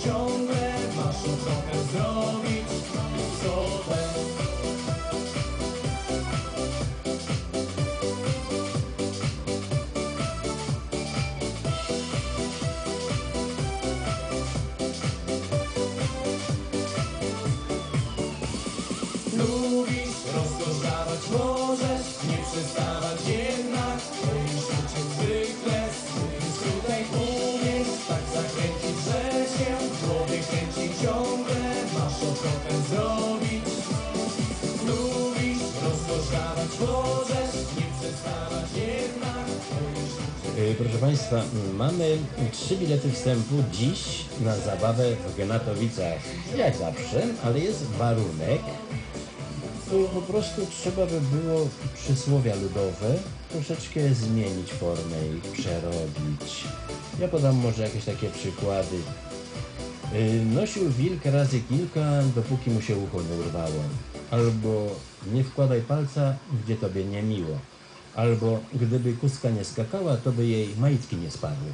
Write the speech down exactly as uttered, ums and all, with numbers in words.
ciągle, masz ochotę zrobić sobotę. Lubisz, rozkorzawać możesz, nie przestawać jednak. Twoje życie zwykle, zwykły tutaj umiesz tak zakręcić, że się w głowie kręci ciągle, masz ochotę zrobić. Lubisz, rozkorzawać możesz, nie przestawać jednak. Twoje życie... Proszę Państwa, mamy trzy bilety wstępu dziś na zabawę w Gnatowicach. Jak zawsze, ale jest warunek. Po prostu trzeba by było przysłowia ludowe troszeczkę zmienić formę i przerobić. Ja podam może jakieś takie przykłady. Nosił wilk razy kilka, dopóki mu się ucho nie urwało. Albo nie wkładaj palca, gdzie tobie nie miło. Albo gdyby kuska nie skakała, to by jej majtki nie spadły.